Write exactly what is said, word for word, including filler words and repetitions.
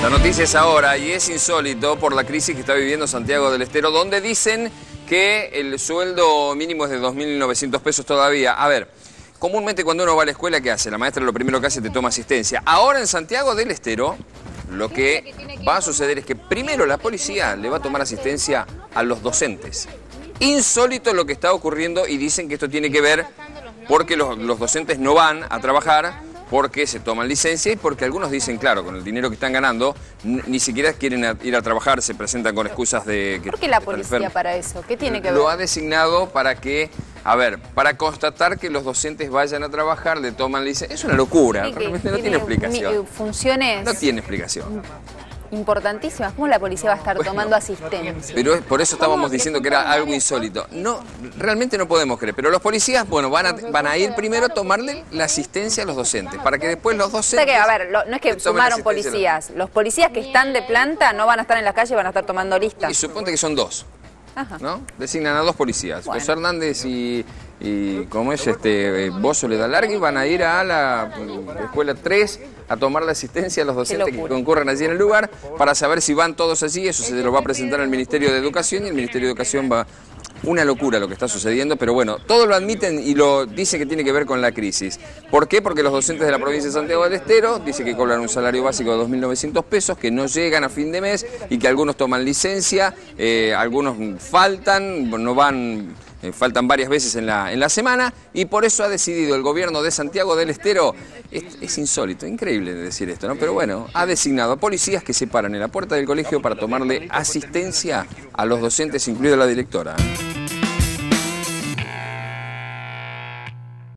La noticia es ahora y es insólito por la crisis que está viviendo Santiago del Estero, donde dicen que el sueldo mínimo es de dos mil novecientos pesos todavía. A ver, comúnmente cuando uno va a la escuela, ¿qué hace? La maestra lo primero que hace te toma asistencia. Ahora en Santiago del Estero, lo que va a suceder es que primero la policía le va a tomar asistencia a los docentes. Insólito lo que está ocurriendo y dicen que esto tiene que ver porque los, los docentes no van a trabajar, porque se toman licencia y porque algunos dicen, claro, con el dinero que están ganando, ni siquiera quieren a, ir a trabajar, se presentan con excusas de... que ¿Por qué la policía para eso? ¿Qué tiene que ver? Lo ha designado para que, a ver, para constatar que los docentes vayan a trabajar, le toman licencia. Es una locura, realmente no tiene explicación. Funciones... No tiene explicación. Importantísimas. ¿Cómo la policía va a estar bueno, tomando asistencia? Pero por eso estábamos diciendo que era algo insólito. No, realmente no podemos creer. Pero los policías, bueno, van a, van a ir primero a tomarle la asistencia a los docentes, para que después los docentes... O sea que, a ver, lo, no es que sumaron policías. Los policías que están de planta no van a estar en la calle, van a estar tomando listas. Y suponte que son dos. Ajá. ¿No? Designan a dos policías, bueno. José Hernández y, y como es este Bozo le da larga, y van a ir a la escuela tres a tomar la asistencia a los docentes que concurran allí en el lugar para saber si van todos allí. Eso se lo va a presentar al Ministerio de Educación y el Ministerio de Educación va... Una locura lo que está sucediendo, pero bueno, todos lo admiten y lo dicen que tiene que ver con la crisis. ¿Por qué? Porque los docentes de la provincia de Santiago del Estero dicen que cobran un salario básico de dos mil novecientos pesos, que no llegan a fin de mes y que algunos toman licencia, eh, algunos faltan, no van... Eh, faltan varias veces en la, en la semana, y por eso ha decidido el gobierno de Santiago del Estero, es, es insólito, increíble decir esto, ¿no? Pero bueno, ha designado a policías que se paran en la puerta del colegio para tomarle asistencia a los docentes, incluida la directora.